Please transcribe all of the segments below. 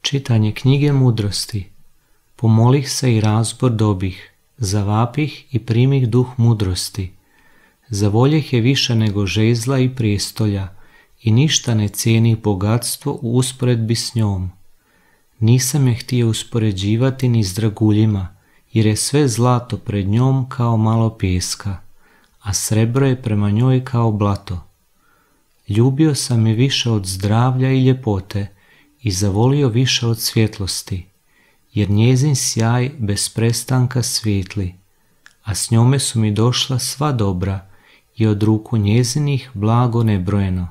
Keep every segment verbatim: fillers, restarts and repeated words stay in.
Čitanje knjige mudrosti. Pomolih se i razbor dobih, zavapih i primih duh mudrosti. Zavoljeh je više nego žezla i prijestolja i ništa ne cijeni bogatstvo u usporedbi s njom. Nisam je htio uspoređivati ni s draguljima, jer je sve zlato pred njom kao malo pijeska, a srebro je prema njoj kao blato. Ljubio sam je više od zdravlja i ljepote i zavolio više od svjetlosti, jer njezin sjaj bez prestanka svijetli, a s njome su mi došla sva dobra i od ruku njezinih blago nebrojeno.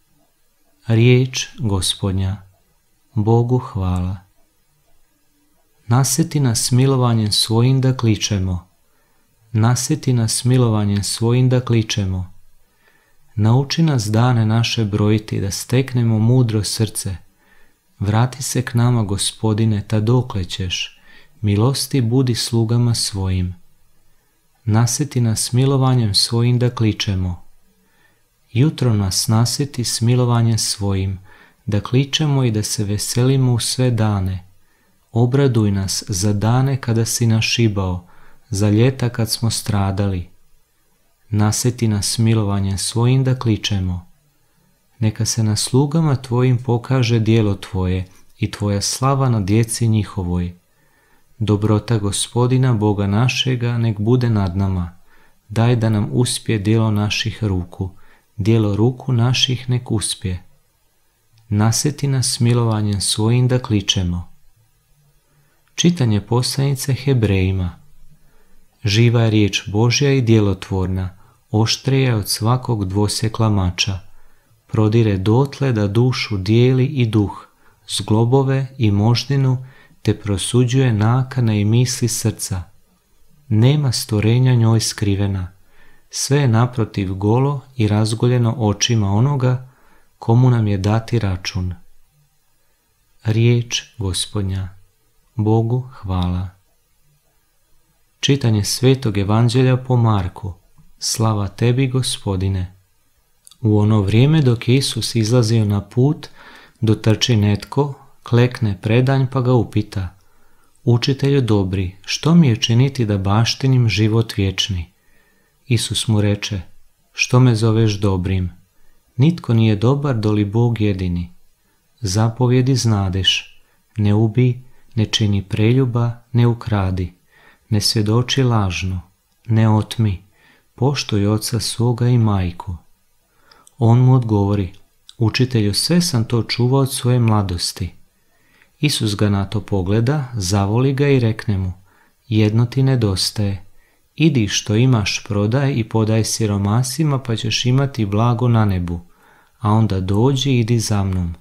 Riječ Gospodnja. Bogu hvala. Nasjeti nas milovanjem svojim da kličemo. Nasjeti nas milovanjem svojim da kličemo. Nauči nas dane naše brojiti da steknemo mudro srce. Vrati se k nama, Gospodine, ta dokle ćeš, milosti budi slugama svojim. Nasjeti nas milovanjem svojim da kličemo. Jutro nas nasjeti s milovanjem svojim, da kličemo i da se veselimo u sve dane. Obraduj nas za dane kada si nas šibao, za ljeta kad smo stradali. Nasjeti nas milovanjem svojim da kličemo. Neka se na slugama tvojim pokaže djelo tvoje i tvoja slava na djeci njihovoj. Dobrota Gospodina Boga našega nek bude nad nama. Daj da nam uspije djelo naših ruku, djelo ruku naših nek uspije. Nasjeti nas milovanjem svojim da kličemo. Čitanje poslanice Hebrejima. Živa je riječ Božja i djelotvorna, oštrija od svakog dvosjekla mača. Prodire dotle da dušu dijeli i duh, zglobove i moždinu, te prosuđuje nakane i misli srca. Nema stvorenja njoj skrivena, sve je naprotiv golo i razgoljeno očima onoga komu nam je dati račun. Riječ Gospodnja. Bogu hvala. Čitanje Svetog Evanđelja po Marku. Slava tebi, Gospodine. U ono vrijeme dok je Isus izlazio na put, dotrči netko, klekne predanj pa ga upita: Učitelju dobri, što mi je činiti da baštinim život vječni? Isus mu reče: Što me zoveš dobrim? Nitko nije dobar doli Bog jedini. Zapovjedi znadeš: ne ubij, ne čini preljuba, ne ukradi, ne svjedoči lažno, ne otmi, poštuj oca svoga i majku. On mu odgovori: Učitelju, sve sam to čuvao od svoje mladosti. Isus ga na to pogleda, zavoli ga i rekne mu: Jedno ti nedostaje. Idi što imaš prodaj i podaj siromasima, pa ćeš imati blago na nebu, a onda dođi i idi za mnom.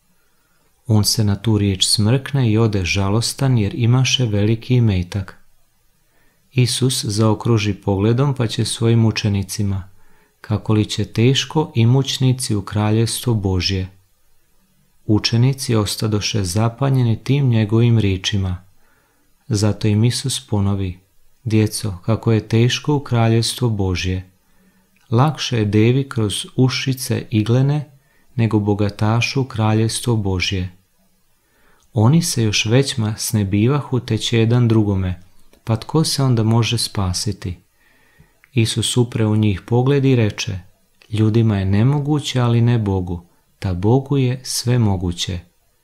On se na tu riječ smrkne i ode žalostan jer imaše veliki imetak. Isus zaokruži pogledom pa će svojim učenicima: Kako li će teško imućnici u kraljevstvo Božje. Učenici ostadoše zapanjeni tim njegovim riječima. Zato im Isus ponovi: Djeco, kako je teško u kraljevstvo Božje. Lakše je devi kroz ušice iglene nego bogatašu u kraljevstvo Božje. Oni se još većma snebivahu teće jedan drugome, pa tko se onda može spasiti? Isus upre u njih pogled i reče: Ljudima je nemoguće, ali ne Bogu, ta Bogu je sve moguće.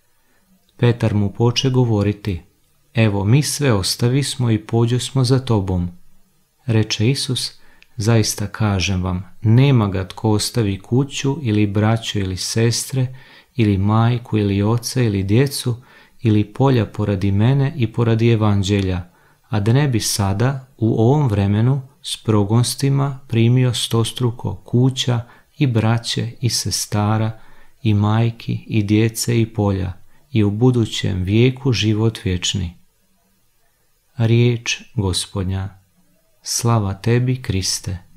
Petar mu poče govoriti: Evo, mi sve ostavismo i pođosmo za tobom. Reče Isus: Zaista kažem vam, nema ga tko ostavi kuću ili braću ili sestre, ili majku ili oca ili djecu, ili polja poradi mene i poradi evanđelja, a da ne bi sada, u ovom vremenu, s progonstima primio stostruko kuća i braće i sestara i majki i djece i polja i u budućem vijeku život vječni. Riječ Gospodnja. Slava tebi, Kriste.